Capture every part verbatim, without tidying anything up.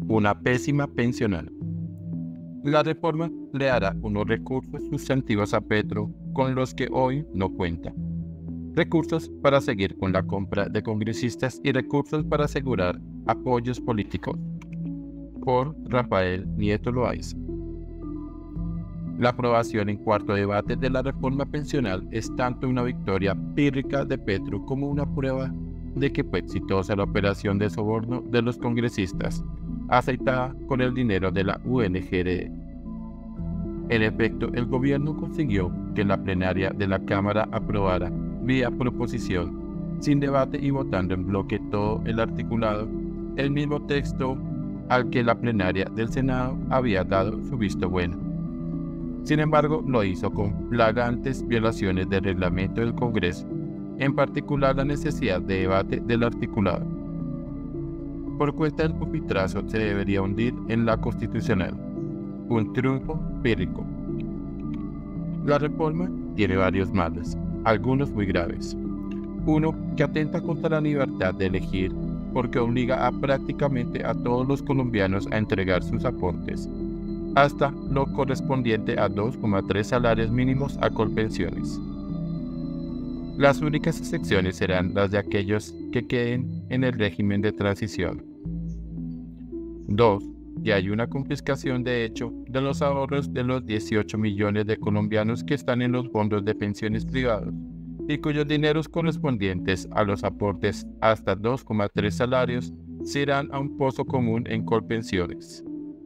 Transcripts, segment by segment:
Una pésima pensional. La reforma le dará unos recursos sustantivos a Petro con los que hoy no cuenta. Recursos para seguir con la compra de congresistas y recursos para asegurar apoyos políticos. Por Rafael Nieto Loaiza. La aprobación en cuarto debate de la reforma pensional es tanto una victoria pírrica de Petro como una prueba de que fue exitosa la operación de soborno de los congresistas, aceitada con el dinero de la U N G R E. En efecto, el gobierno consiguió que la plenaria de la Cámara aprobara, vía proposición, sin debate y votando en bloque todo el articulado, el mismo texto al que la plenaria del Senado había dado su visto bueno. Sin embargo, lo hizo con flagrantes violaciones del reglamento del Congreso, en particular la necesidad de debate del articulado. Por cuenta del pupitrazo se debería hundir en la constitucional. Un triunfo pírrico. La reforma tiene varios males, algunos muy graves. Uno, que atenta contra la libertad de elegir, porque obliga a prácticamente a todos los colombianos a entregar sus aportes, hasta lo correspondiente a dos coma tres salarios mínimos a Colpensiones. Las únicas excepciones serán las de aquellos que queden en el régimen de transición. dos. Que hay una confiscación de hecho de los ahorros de los dieciocho millones de colombianos que están en los fondos de pensiones privados y cuyos dineros correspondientes a los aportes hasta dos coma tres salarios se irán a un pozo común en Colpensiones.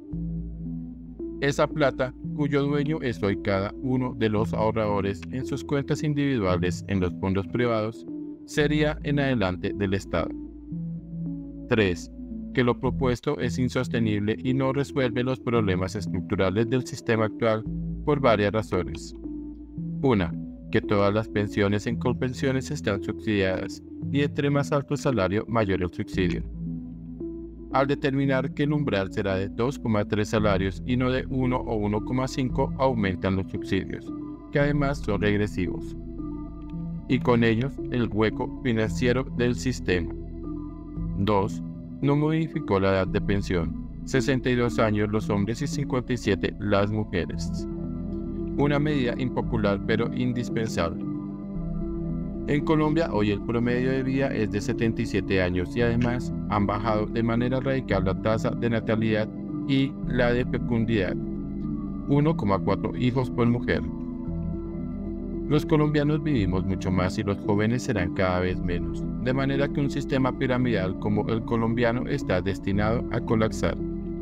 Esa plata, cuyo dueño es hoy cada uno de los ahorradores en sus cuentas individuales en los fondos privados, sería en adelante del Estado. tres. Que lo propuesto es insostenible y no resuelve los problemas estructurales del sistema actual por varias razones. Una, que todas las pensiones en Colpensiones están subsidiadas y entre más alto el salario, mayor el subsidio. Al determinar que el umbral será de dos coma tres salarios y no de uno o uno coma cinco, aumentan los subsidios, que además son regresivos, y con ellos el hueco financiero del sistema. dos. No modificó la edad de pensión, sesenta y dos años los hombres y cincuenta y siete las mujeres. Una medida impopular pero indispensable. En Colombia hoy el promedio de vida es de setenta y siete años y además han bajado de manera radical la tasa de natalidad y la de fecundidad, uno coma cuatro hijos por mujer. Los colombianos vivimos mucho más y los jóvenes serán cada vez menos, de manera que un sistema piramidal como el colombiano está destinado a colapsar.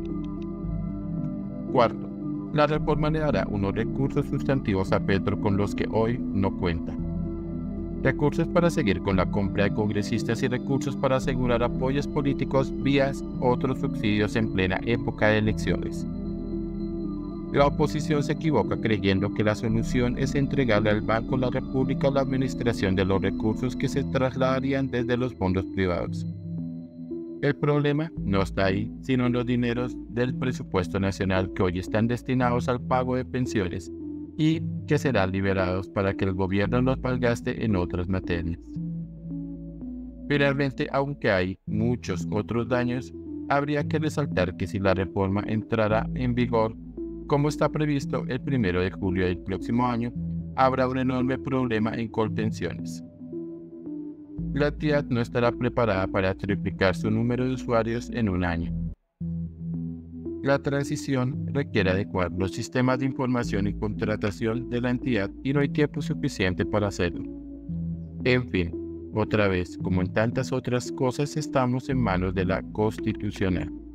Cuarto, la reforma le dará unos recursos sustantivos a Petro con los que hoy no cuenta. Recursos para seguir con la compra de congresistas y recursos para asegurar apoyos políticos vía otros subsidios en plena época de elecciones. La oposición se equivoca creyendo que la solución es entregarle al Banco de la República la administración de los recursos que se trasladarían desde los fondos privados. El problema no está ahí, sino en los dineros del presupuesto nacional que hoy están destinados al pago de pensiones y que serán liberados para que el gobierno los malgaste en otras materias. Finalmente, aunque hay muchos otros daños, habría que resaltar que si la reforma entrara en vigor, como está previsto el primero de julio del próximo año, habrá un enorme problema en Colpensiones. La entidad no estará preparada para triplicar su número de usuarios en un año. La transición requiere adecuar los sistemas de información y contratación de la entidad y no hay tiempo suficiente para hacerlo. En fin, otra vez, como en tantas otras cosas, estamos en manos de la Constitucional.